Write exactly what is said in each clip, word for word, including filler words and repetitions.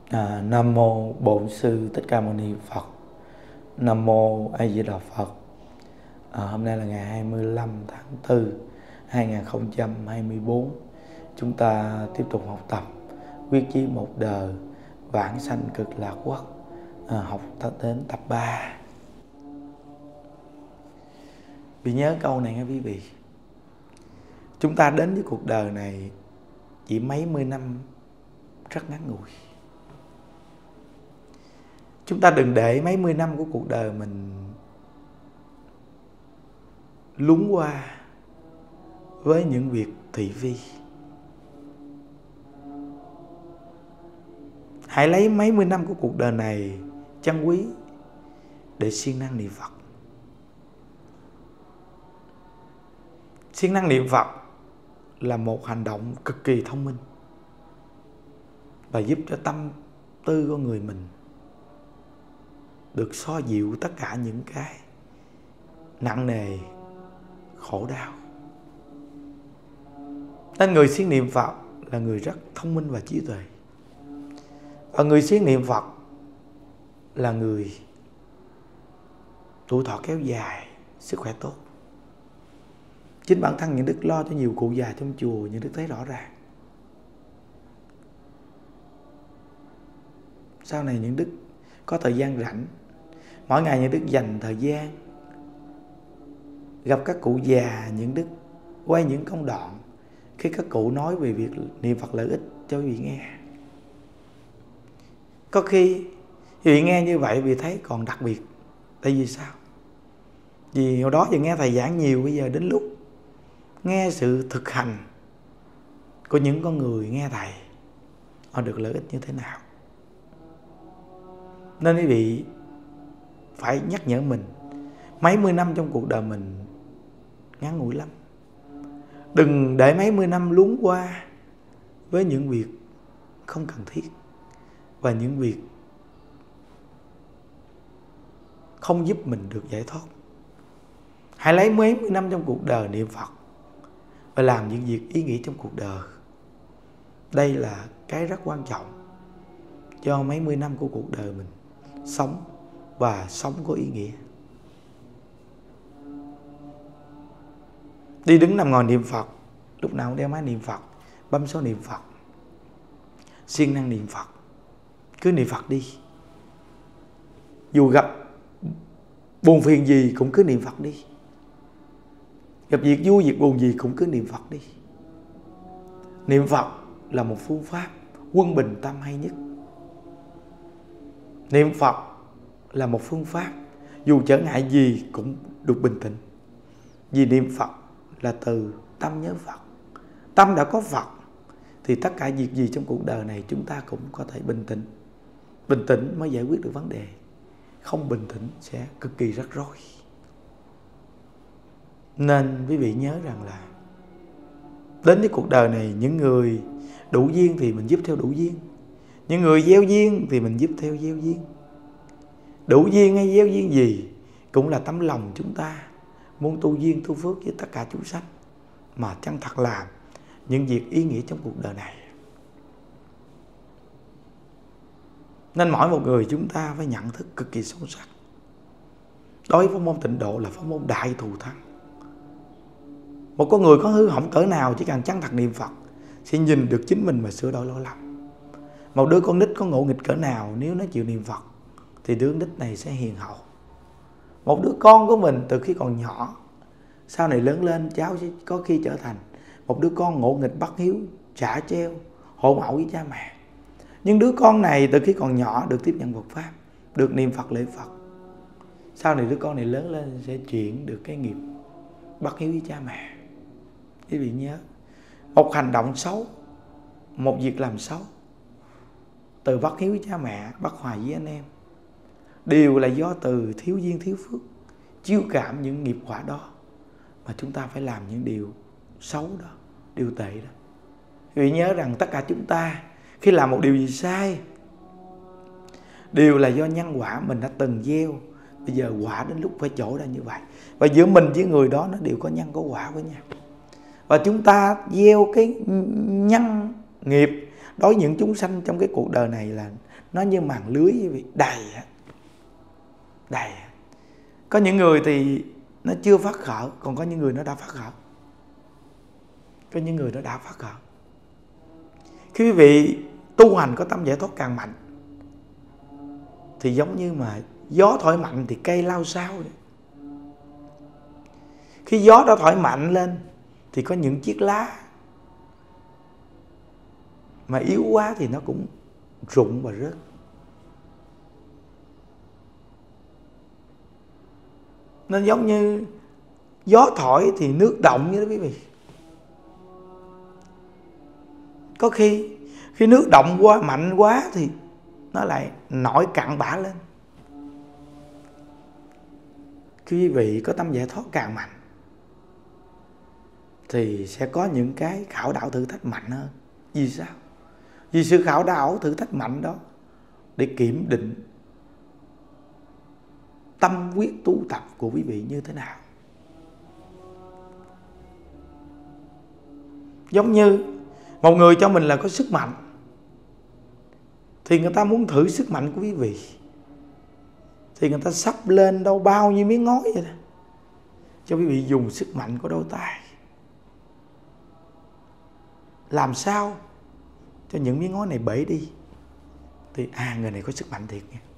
À, Nam mô Bổn Sư Thích Ca Mâu Ni Phật. Nam mô A Di Đà Phật. À, hôm nay là ngày hai mươi lăm tháng tư hai nghìn không trăm hai mươi tư. Chúng ta tiếp tục học tập Quyết chí một đời vãng sanh cực lạc quốc. À, học đến tập ba. Vì nhớ câu này nghe quý vị. Chúng ta đến với cuộc đời này chỉ mấy mươi năm rất ngắn ngủi. Chúng ta đừng để mấy mươi năm của cuộc đời mình lún qua với những việc thị phi. Hãy lấy mấy mươi năm của cuộc đời này trân quý để siêng năng niệm Phật. Siêng năng niệm Phật là một hành động cực kỳ thông minh và giúp cho tâm tư của người mình được xoa dịu tất cả những cái nặng nề, khổ đau. Nên người siêng niệm Phật là người rất thông minh và trí tuệ. Và người siêng niệm Phật là người tuổi thọ kéo dài, sức khỏe tốt. Chính bản thân những đức lo cho nhiều cụ già trong chùa, những đức thấy rõ ràng. Sau này những đức có thời gian rảnh, mỗi ngày những đức dành thời gian gặp các cụ già, những đức quay những công đoạn khi các cụ nói về việc niệm Phật lợi ích cho quý vị nghe. Có khi quý vị nghe như vậy vì thấy còn đặc biệt. Tại vì sao? Vì hồi đó giờ nghe thầy giảng nhiều, bây giờ đến lúc nghe sự thực hành của những con người nghe thầy, họ được lợi ích như thế nào. Nên quý vị phải nhắc nhở mình, mấy mươi năm trong cuộc đời mình ngắn ngủi lắm. Đừng để mấy mươi năm lún qua với những việc không cần thiết và những việc không giúp mình được giải thoát. Hãy lấy mấy mươi năm trong cuộc đời niệm Phật và làm những việc ý nghĩa trong cuộc đời. Đây là cái rất quan trọng cho mấy mươi năm của cuộc đời mình sống và sống có ý nghĩa. Đi đứng nằm ngồi niệm Phật, lúc nào cũng đeo máy niệm Phật, bấm số niệm Phật, siêng năng niệm Phật. Cứ niệm Phật đi. Dù gặp buồn phiền gì cũng cứ niệm Phật đi. Gặp việc vui, việc buồn gì cũng cứ niệm Phật đi. Niệm Phật là một phương pháp quân bình tâm hay nhất. Niệm Phật là một phương pháp dù trở ngại gì cũng được bình tĩnh. Vì niệm Phật là từ tâm nhớ Phật. Tâm đã có Phật thì tất cả việc gì trong cuộc đời này chúng ta cũng có thể bình tĩnh. Bình tĩnh mới giải quyết được vấn đề. Không bình tĩnh sẽ cực kỳ rắc rối. Nên quý vị nhớ rằng là đến với cuộc đời này, những người đủ duyên thì mình giúp theo đủ duyên, những người gieo duyên thì mình giúp theo gieo duyên. Đủ duyên hay gieo duyên gì cũng là tấm lòng chúng ta muốn tu duyên tu phước với tất cả chúng sanh, mà chân thật làm những việc ý nghĩa trong cuộc đời này. Nên mỗi một người chúng ta phải nhận thức cực kỳ sâu sắc. Đối với pháp môn Tịnh Độ là pháp môn đại thù thắng. Một con người có hư hỏng cỡ nào chỉ cần chân thật niệm Phật sẽ nhìn được chính mình và sửa đổi lỗi lầm. Một đứa con nít có ngộ nghịch cỡ nào, nếu nó chịu niệm Phật thì đứa nít này sẽ hiền hậu. Một đứa con của mình từ khi còn nhỏ, sau này lớn lên cháu sẽ có khi trở thành một đứa con ngộ nghịch, bất hiếu, trả treo, hộ mẫu với cha mẹ. Nhưng đứa con này từ khi còn nhỏ được tiếp nhận Phật Pháp, được niệm Phật lễ Phật, sau này đứa con này lớn lên sẽ chuyển được cái nghiệp bất hiếu với cha mẹ. Quý vị nhớ, một hành động xấu, một việc làm xấu, từ bất hiếu với cha mẹ, bất hòa với anh em, đều là do từ thiếu duyên thiếu phước, chiêu cảm những nghiệp quả đó mà chúng ta phải làm những điều xấu đó, điều tệ đó. Quý vị nhớ rằng tất cả chúng ta khi làm một điều gì sai đều là do nhân quả mình đã từng gieo. Bây giờ quả đến lúc phải trổ ra như vậy. Và giữa mình với người đó nó đều có nhân có quả với nhau. Và chúng ta gieo cái nhân nghiệp đối với những chúng sanh trong cái cuộc đời này là nó như màn lưới quý vị, đầy đầy. Có những người thì nó chưa phát khởi, còn có những người nó đã phát khởi. Có những người nó đã phát khởi. Khi quý vị tu hành có tâm giải thoát càng mạnh thì giống như mà gió thổi mạnh thì cây lao xao. Khi gió đã thổi mạnh lên thì có những chiếc lá mà yếu quá thì nó cũng rụng và rớt. Nên giống như gió thổi thì nước động như đó quý vị. Có khi khi nước động quá, mạnh quá thì nó lại nổi cặn bã lên. Khi quý vị có tâm giải thoát càng mạnh thì sẽ có những cái khảo đảo thử thách mạnh hơn. Vì sao? Vì sự khảo đảo thử thách mạnh đó để kiểm định tâm quyết tu tập của quý vị như thế nào. Giống như một người cho mình là có sức mạnh thì người ta muốn thử sức mạnh của quý vị thì người ta sắp lên đâu bao nhiêu miếng ngói vậy đó, cho quý vị dùng sức mạnh của đôi tay. Làm sao cho những miếng ngói này bể đi thì à, người này có sức mạnh thiệt nha.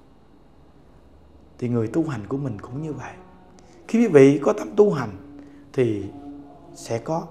Thì người tu hành của mình cũng như vậy. Khi quý vị có tâm tu hành thì sẽ có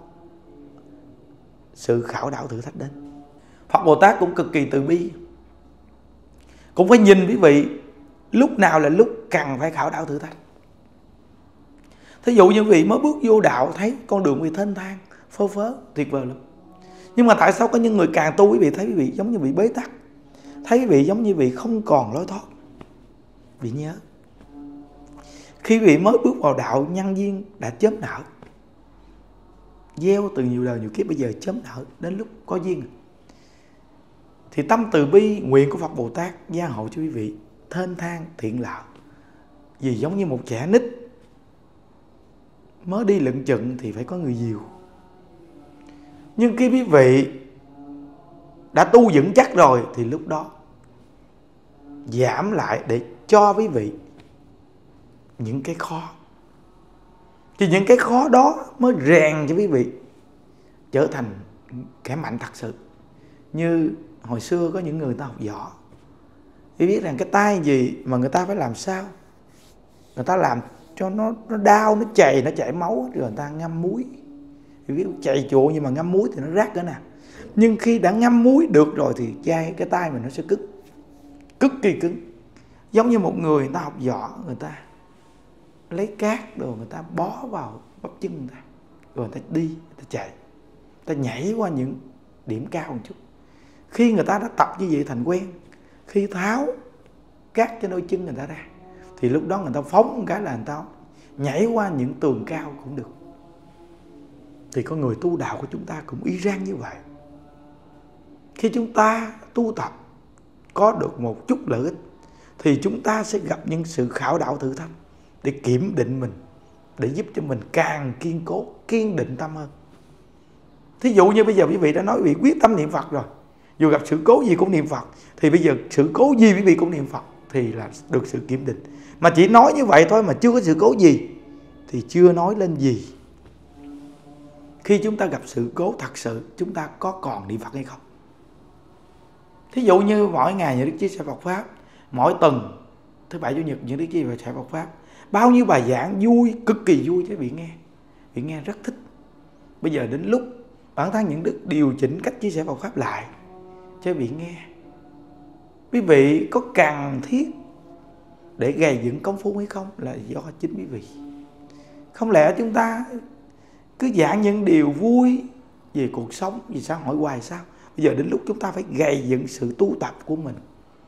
sự khảo đảo thử thách đến. Phật Bồ Tát cũng cực kỳ từ bi, cũng phải nhìn quý vị lúc nào là lúc cần phải khảo đảo thử thách. Thí dụ như quý vị mới bước vô đạo thấy con đường quý vị thênh thang, phơ phớ, tuyệt vời lắm. Nhưng mà tại sao có những người càng tu quý vị thấy quý vị giống như bị bế tắc, thấy quý vị giống như quý vị không còn lối thoát. Bị nhớ khi quý vị mới bước vào đạo, nhân duyên đã chớm nở, gieo từ nhiều đời nhiều kiếp, bây giờ chớm nở, đến lúc có duyên thì tâm từ bi nguyện của Phật Bồ Tát gia hộ cho quý vị thênh thang thiện lợi. Vì giống như một trẻ nít mới đi lựng chừng thì phải có người dìu. Nhưng khi quý vị đã tu vững chắc rồi thì lúc đó giảm lại để cho quý vị những cái khó. Thì những cái khó đó mới rèn cho quý vị trở thành kẻ mạnh thật sự. Như hồi xưa có những người ta học võ, thì biết rằng cái tay gì mà người ta phải làm sao người ta làm cho nó nó đau, nó chảy, nó chảy máu, rồi người ta ngâm muối. Thì biết chạy chuộng nhưng mà ngâm muối thì nó rát cỡ nào. Nhưng khi đã ngâm muối được rồi thì cái, cái tay mình nó sẽ cứng, cực kỳ cứng. Giống như một người người ta học võ, người ta lấy cát rồi người ta bó vào bắp chân người ta, rồi người ta đi, người ta chạy, người ta nhảy qua những điểm cao một chút. Khi người ta đã tập như vậy thành quen, khi tháo cát trên đôi chân người ta ra thì lúc đó người ta phóng một cái là người ta nhảy qua những tường cao cũng được. Thì con người tu đạo của chúng ta cũng y rang như vậy. Khi chúng ta tu tập có được một chút lợi ích thì chúng ta sẽ gặp những sự khảo đảo thử thách để kiểm định mình, để giúp cho mình càng kiên cố, kiên định tâm hơn. Thí dụ như bây giờ quý vị đã nói quý vị quyết tâm niệm Phật rồi, dù gặp sự cố gì cũng niệm Phật, thì bây giờ sự cố gì quý vị cũng niệm Phật thì là được sự kiểm định. Mà chỉ nói như vậy thôi mà chưa có sự cố gì thì chưa nói lên gì. Khi chúng ta gặp sự cố thật sự, chúng ta có còn niệm Phật hay không? Thí dụ như mỗi ngày những Đức chia sẻ Phật Pháp, mỗi tuần thứ bảy chủ nhật những Đức chia sẻ Phật Pháp, bao nhiêu bài giảng vui, cực kỳ vui cho quý vị nghe, quý vị nghe rất thích. Bây giờ đến lúc bản thân những Đức điều chỉnh cách chia sẻ Phật Pháp lại cho quý vị nghe. Quý vị có cần thiết để gầy dựng công phu hay không là do chính quý vị. Không lẽ chúng ta cứ giảng những điều vui về cuộc sống, về xã hội hoài sao? Bây giờ đến lúc chúng ta phải gầy dựng sự tu tập của mình,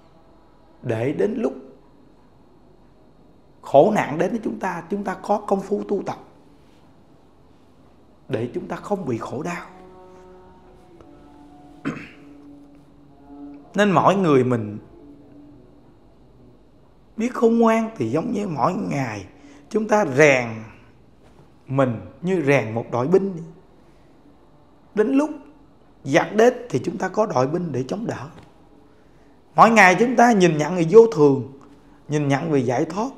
để đến lúc khổ nạn đến với chúng ta, chúng ta có công phu tu tập, để chúng ta không bị khổ đau. Nên mỗi người mình biết khôn ngoan thì giống như mỗi ngày chúng ta rèn mình như rèn một đội binh. Đến lúc giặc đến thì chúng ta có đội binh để chống đỡ. Mỗi ngày chúng ta nhìn nhận về vô thường, nhìn nhận về giải thoát,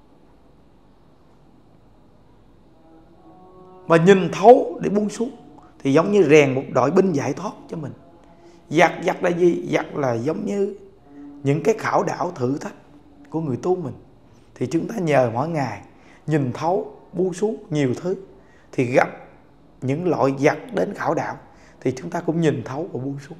và nhìn thấu để buông xuống, thì giống như rèn một đội binh giải thoát cho mình. Giặc giặc là gì? Giặc là giống như những cái khảo đảo thử thách của người tu mình. Thì chúng ta nhờ mỗi ngày nhìn thấu, buông xuống nhiều thứ, thì gặp những loại giặc đến khảo đảo thì chúng ta cũng nhìn thấu và buông xuống.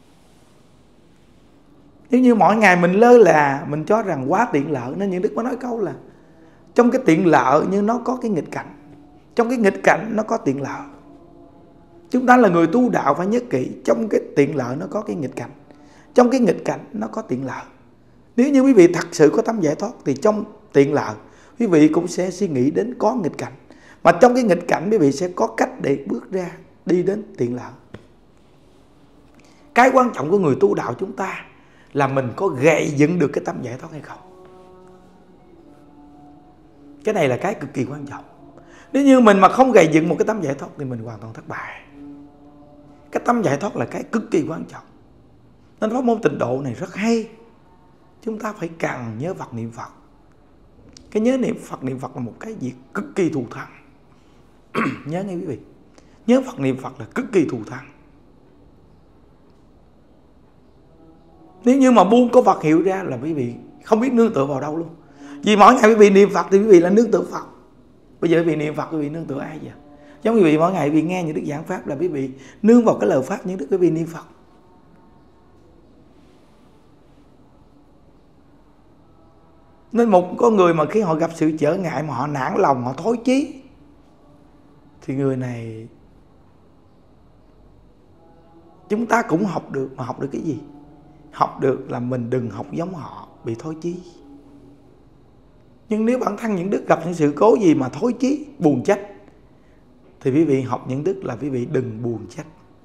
Nếu như mỗi ngày mình lơ là, mình cho rằng quá tiện lợi, nên những Đức có nói câu là trong cái tiện lợi nhưng nó có cái nghịch cảnh, trong cái nghịch cảnh nó có tiện lợi. Chúng ta là người tu đạo phải nhớ kỹ, trong cái tiện lợi nó có cái nghịch cảnh, trong cái nghịch cảnh nó có tiện lợi. Nếu như quý vị thật sự có tâm giải thoát thì trong tiện lợi quý vị cũng sẽ suy nghĩ đến có nghịch cảnh, mà trong cái nghịch cảnh quý vị sẽ có cách để bước ra đi đến tiện lợi. Cái quan trọng của người tu đạo chúng ta là mình có gầy dựng được cái tâm giải thoát hay không. Cái này là cái cực kỳ quan trọng. Nếu như mình mà không gầy dựng một cái tâm giải thoát thì mình hoàn toàn thất bại. Cái tâm giải thoát là cái cực kỳ quan trọng. Nên pháp môn tịnh độ này rất hay. Chúng ta phải càng nhớ Phật niệm Phật. Cái nhớ niệm Phật niệm Phật là một cái việc cực kỳ thù thắng. Nhớ nghe quý vị, nhớ Phật niệm Phật là cực kỳ thù thắng. Nếu như mà buông có Phật hiệu ra là quý vị không biết nương tựa vào đâu luôn. Vì mỗi ngày quý vị niệm Phật thì quý vị là nương tựa Phật. Bây giờ quý vị niệm Phật quý vị nương tựa ai vậy? Giống quý vị mỗi ngày quý vị nghe những đức giảng pháp là quý vị nương vào cái lời pháp những đức quý vị niệm Phật. Nên một con người mà khi họ gặp sự trở ngại mà họ nản lòng, họ thối chí, thì người này chúng ta cũng học được, mà học được cái gì? Học được là mình đừng học giống họ bị thối chí. Nhưng nếu bản thân những đức gặp những sự cố gì mà thối chí, buồn trách, thì quý vị học những đức là quý vị đừng buồn trách.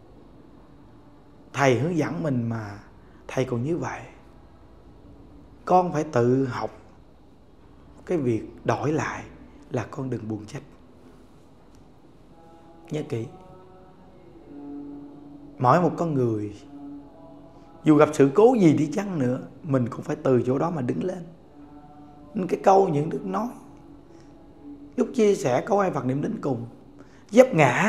Thầy hướng dẫn mình mà thầy còn như vậy, con phải tự học cái việc đổi lại là con đừng buồn trách. Nhớ kỹ, mỗi một con người dù gặp sự cố gì đi chăng nữa, mình cũng phải từ chỗ đó mà đứng lên. Nên cái câu những đức nói lúc chia sẻ câu ai Phật niệm đến cùng, vấp ngã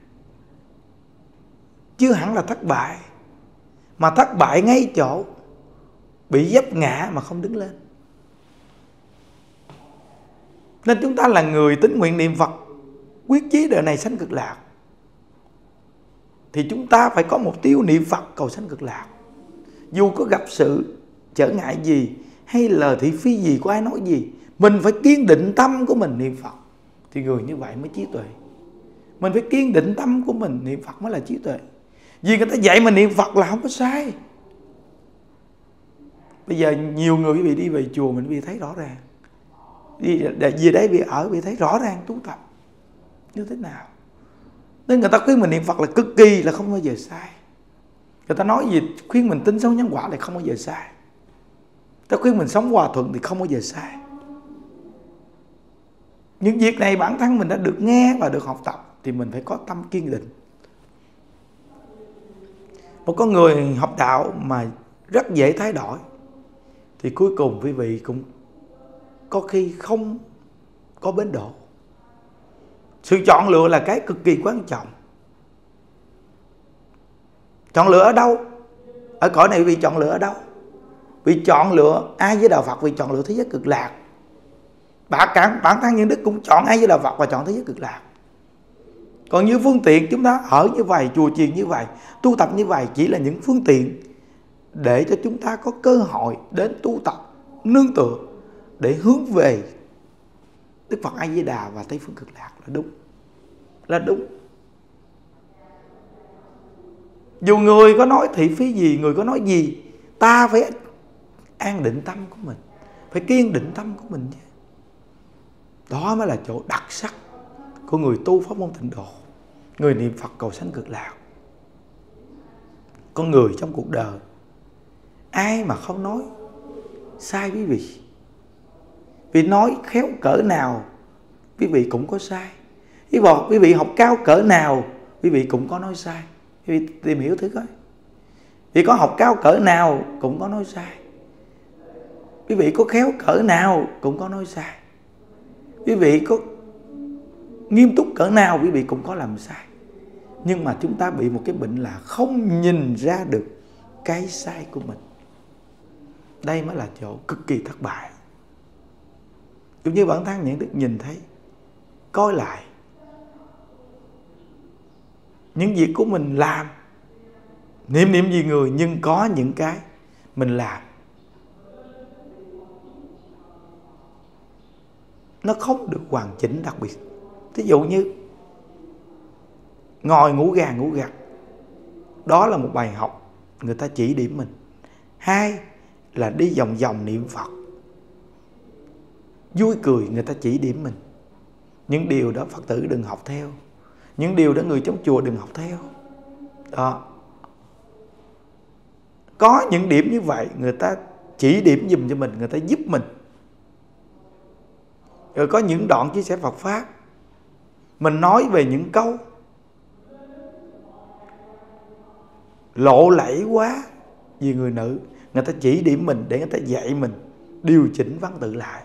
chưa hẳn là thất bại, mà thất bại ngay chỗ bị vấp ngã mà không đứng lên. Nên chúng ta là người tín nguyện niệm Phật, quyết chí đời này sanh cực lạc, thì chúng ta phải có mục tiêu niệm Phật cầu sanh cực lạc. Dù có gặp sự trở ngại gì hay lời thị phi gì của ai nói gì, mình phải kiên định tâm của mình niệm Phật. Thì người như vậy mới trí tuệ. Mình phải kiên định tâm của mình niệm Phật mới là trí tuệ. Vì người ta dạy mình niệm Phật là không có sai. Bây giờ nhiều người bị đi về chùa mình bị thấy rõ ràng, đi về đấy bị ở bị thấy rõ ràng tu tập như thế nào. Nên người ta khuyên mình niệm Phật là cực kỳ là không bao giờ sai. Người ta nói gì khuyên mình tin sống nhân quả là không bao giờ sai. Người ta khuyên mình sống hòa thuận thì không bao giờ sai. Những việc này bản thân mình đã được nghe và được học tập thì mình phải có tâm kiên định. Một con người học đạo mà rất dễ thay đổi thì cuối cùng quý vị cũng có khi không có bến đỗ. Sự chọn lựa là cái cực kỳ quan trọng. Chọn lựa ở đâu? Ở cõi này vì chọn lựa ở đâu? Vì chọn lựa ai với đạo Phật, vì chọn lựa thế giới cực lạc. Bản, bản thân những đức cũng chọn ai với đạo Phật và chọn thế giới cực lạc. Còn như phương tiện chúng ta ở như vậy, chùa chiền như vậy, tu tập như vậy chỉ là những phương tiện để cho chúng ta có cơ hội đến tu tập nương tựa để hướng về Đức Phật A Di Đà và Tây phương cực lạc là đúng. Là đúng. Dù người có nói thị phi gì, người có nói gì, ta phải an định tâm của mình, phải kiên định tâm của mình chứ. Đó mới là chỗ đặc sắc của người tu pháp môn tịnh độ, người niệm Phật cầu sanh cực lạc. Con người trong cuộc đời ai mà không nói sai quý vị. Vì nói khéo cỡ nào quý vị cũng có sai. Quý vị học cao cỡ nào quý vị cũng có nói sai. Quý vị tìm hiểu thử coi. Quý vị có học cao cỡ nào cũng có nói sai. Quý vị có khéo cỡ nào cũng có nói sai. Quý vị có nghiêm túc cỡ nào quý vị cũng có làm sai. Nhưng mà chúng ta bị một cái bệnh là không nhìn ra được cái sai của mình. Đây mới là chỗ cực kỳ thất bại. Giống như bản thân Nhuận Đức nhìn thấy, coi lại những việc của mình làm, niệm niệm gì người, nhưng có những cái mình làm nó không được hoàn chỉnh đặc biệt. Ví dụ như ngồi ngủ gà ngủ gật, đó là một bài học người ta chỉ điểm mình. Hai là đi vòng vòng niệm Phật, vui cười người ta chỉ điểm mình. Những điều đó Phật tử đừng học theo, những điều đó người trong chùa đừng học theo. Đó, có những điểm như vậy người ta chỉ điểm giùm cho mình, người ta giúp mình. Rồi có những đoạn chia sẻ Phật Pháp, mình nói về những câu lộ lẫy quá vì người nữ, người ta chỉ điểm mình để người ta dạy mình điều chỉnh văn tự lại,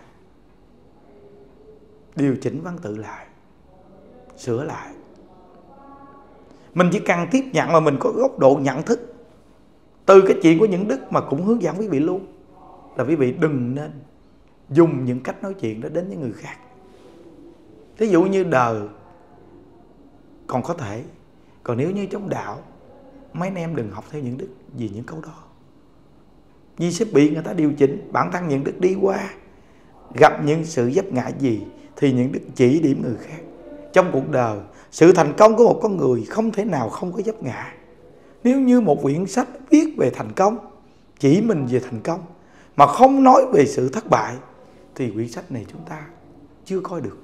điều chỉnh văn tự lại, sửa lại. Mình chỉ cần tiếp nhận mà mình có góc độ nhận thức từ cái chuyện của những đức, mà cũng hướng dẫn quý vị luôn là quý vị đừng nên dùng những cách nói chuyện đó đến với người khác. Ví dụ như đời còn có thể, còn nếu như trong đạo, mấy anh em đừng học theo những đức vì những câu đó. Vì sẽ bị người ta điều chỉnh. Bản thân những đức đi qua, gặp những sự vấp ngã gì thì những đức chỉ điểm người khác. Trong cuộc đời, sự thành công của một con người không thể nào không có vấp ngã. Nếu như một quyển sách viết về thành công, chỉ mình về thành công, mà không nói về sự thất bại, thì quyển sách này chúng ta chưa coi được.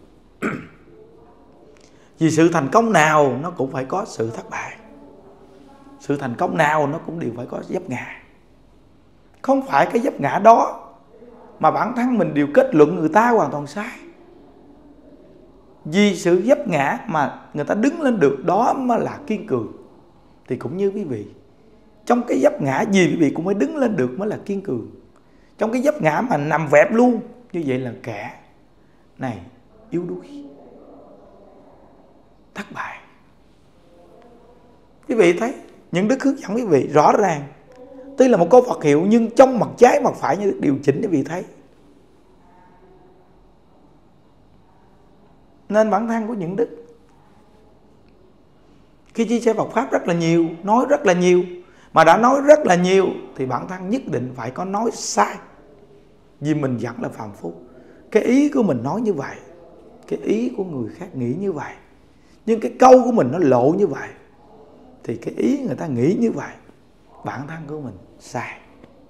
Vì sự thành công nào nó cũng phải có sự thất bại, sự thành công nào nó cũng đều phải có vấp ngã. Không phải cái vấp ngã đó mà bản thân mình đều kết luận người ta hoàn toàn sai. Vì sự vấp ngã mà người ta đứng lên được, đó mới là kiên cường. Thì cũng như quý vị, trong cái vấp ngã gì quý vị cũng phải đứng lên được mới là kiên cường. Trong cái vấp ngã mà nằm vẹp luôn, như vậy là kẻ này yếu đuối, thất bại. Quý vị thấy những đức hướng dẫn quý vị rõ ràng, tuy là một câu Phật hiệu nhưng trong mặt trái mặt phải như điều chỉnh quý vị thấy. Nên bản thân của những đức khi chia sẻ Phật Pháp rất là nhiều, nói rất là nhiều, mà đã nói rất là nhiều thì bản thân nhất định phải có nói sai. Vì mình vẫn là phàm phu, cái ý của mình nói như vậy, cái ý của người khác nghĩ như vậy, nhưng cái câu của mình nó lộ như vậy, thì cái ý người ta nghĩ như vậy, bản thân của mình sai.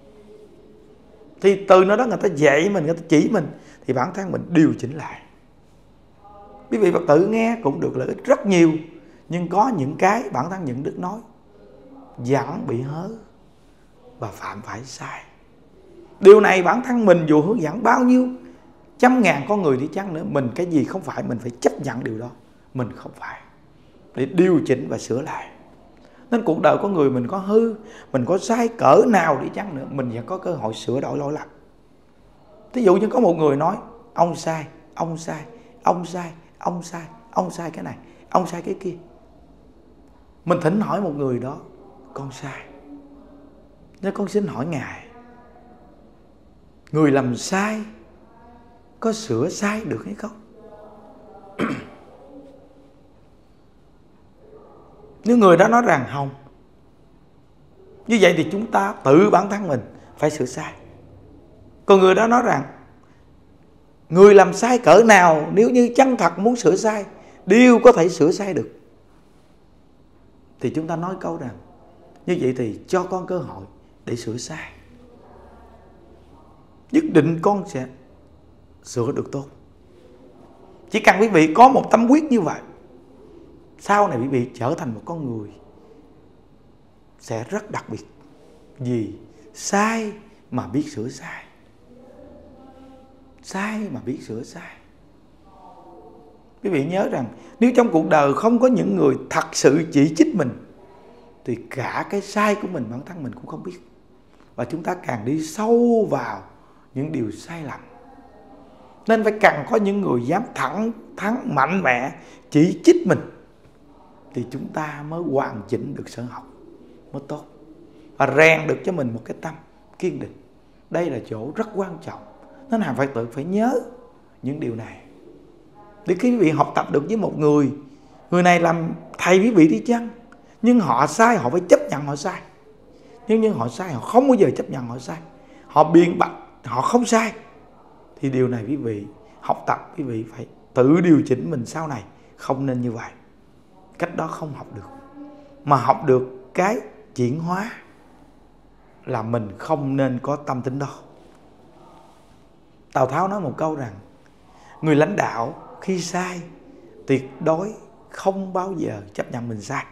Thì từ nơi đó người ta dạy mình, người ta chỉ mình, thì bản thân mình điều chỉnh lại. Quý vị Phật tử nghe cũng được lợi ích rất nhiều, nhưng có những cái bản thân những đức nói vẫn bị hớ và phạm phải sai. Điều này bản thân mình dù hướng dẫn bao nhiêu trăm ngàn con người đi chăng nữa, mình cái gì không phải mình phải chấp nhận điều đó, mình không phải, để điều chỉnh và sửa lại. Nên cuộc đời có người mình có hư, mình có sai cỡ nào đi chăng nữa, mình vẫn có cơ hội sửa đổi lỗi lầm. Ví dụ như có một người nói ông sai, ông sai, ông sai, ông sai, ông sai cái này, ông sai cái kia. Mình thỉnh hỏi một người đó, con sai, nên con xin hỏi ngài, người làm sai có sửa sai được hay không? Nếu người đó nói rằng không, như vậy thì chúng ta tự bản thân mình phải sửa sai. Còn người đó nói rằng người làm sai cỡ nào, nếu như chân thật muốn sửa sai, đều có thể sửa sai được, thì chúng ta nói câu rằng như vậy thì cho con cơ hội để sửa sai, nhất định con sẽ sửa được tốt. Chỉ cần quý vị có một tâm quyết như vậy, sau này quý vị trở thành một con người sẽ rất đặc biệt. Vì sai mà biết sửa sai, sai mà biết sửa sai. Quý vị nhớ rằng nếu trong cuộc đời không có những người thật sự chỉ trích mình, thì cả cái sai của mình bản thân mình cũng không biết. Và chúng ta càng đi sâu vào những điều sai lầm. Nên phải cần có những người dám thẳng thắn mạnh mẽ chỉ trích mình, thì chúng ta mới hoàn chỉnh được sở học mới tốt, và rèn được cho mình một cái tâm kiên định. Đây là chỗ rất quan trọng. Nên hàng Phật tử phải nhớ những điều này. Để khi quý vị học tập được với một người, người này làm thầy quý vị đi chăng, nhưng họ sai, họ phải chấp nhận họ sai. Nhưng nhưng họ sai, họ không bao giờ chấp nhận họ sai. Họ biện bạch, họ không sai. Thì điều này quý vị học tập, quý vị phải tự điều chỉnh mình sau này. Không nên như vậy. Cách đó không học được. Mà học được cái chuyển hóa là mình không nên có tâm tính đó. Tào Tháo nói một câu rằng, người lãnh đạo khi sai tuyệt đối không bao giờ chấp nhận mình sai.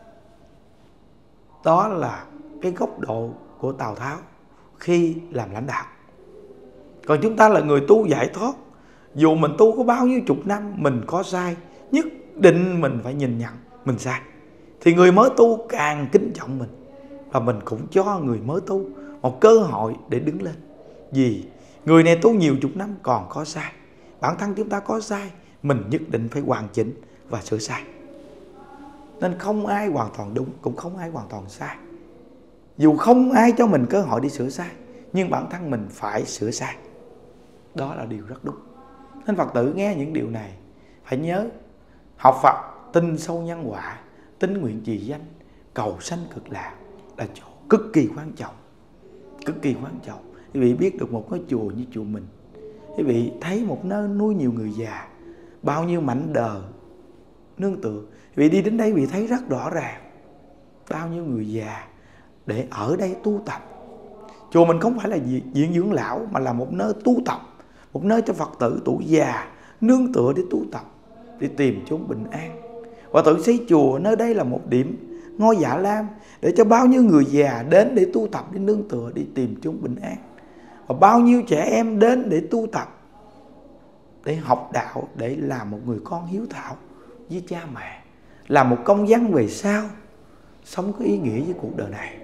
Đó là cái góc độ của Tào Tháo khi làm lãnh đạo. Còn chúng ta là người tu giải thoát, dù mình tu có bao nhiêu chục năm, mình có sai, nhất định mình phải nhìn nhận mình sai. Thì người mới tu càng kính trọng mình, và mình cũng cho người mới tu một cơ hội để đứng lên. Vì người này tu nhiều chục năm còn có sai, bản thân chúng ta có sai, mình nhất định phải hoàn chỉnh và sửa sai. Nên không ai hoàn toàn đúng, cũng không ai hoàn toàn sai. Dù không ai cho mình cơ hội đi sửa sai, nhưng bản thân mình phải sửa sai. Đó là điều rất đúng. Nên Phật tử nghe những điều này phải nhớ, học Phật tin sâu nhân quả, tín nguyện trì danh, cầu sanh cực lạc là chỗ cực kỳ quan trọng. Cực kỳ quan trọng. Quý vị biết được một cái chùa như chùa mình, quý vị thấy một nơi nuôi nhiều người già, bao nhiêu mảnh đời nương tựa. Quý vị đi đến đây quý vị thấy rất rõ ràng bao nhiêu người già để ở đây tu tập. Chùa mình không phải là viện dưỡng lão, mà là một nơi tu tập, một nơi cho Phật tử tuổi già nương tựa để tu tập, để tìm chốn bình an. Phật tử xây chùa nơi đây là một điểm ngôi Dạ Lam để cho bao nhiêu người già đến để tu tập, để nương tựa, để tìm chốn bình an. Và bao nhiêu trẻ em đến để tu tập, để học đạo, để làm một người con hiếu thảo với cha mẹ, làm một công dân về sau, sống có ý nghĩa với cuộc đời này.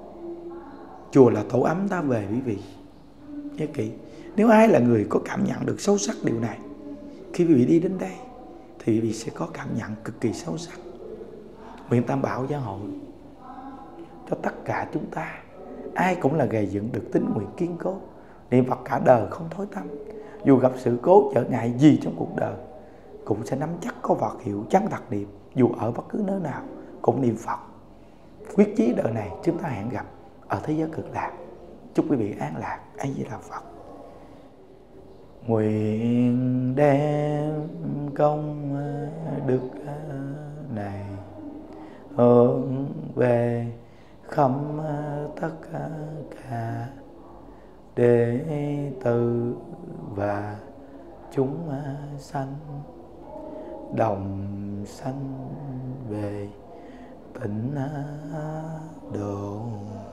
Chùa là tổ ấm ta về quý vị. Nhớ kỹ, nếu ai là người có cảm nhận được sâu sắc điều này, khi quý vị đi đến đây thì quý vị sẽ có cảm nhận cực kỳ sâu sắc. Nguyện Tam Bảo Giáo hội cho tất cả chúng ta, ai cũng là gầy dựng được tín nguyện kiên cố, niệm Phật cả đời không thối tâm. Dù gặp sự cố trở ngại gì trong cuộc đời, cũng sẽ nắm chắc có Phật hiệu chân thật niệm. Dù ở bất cứ nơi nào cũng niệm Phật. Quyết chí đời này chúng ta hẹn gặp ở thế giới cực lạc. Chúc quý vị an lạc. A Di Đà Phật. Nguyện đem công đức này hướng về khắp tất cả đệ tử và chúng sanh, đồng sanh về tịnh độ.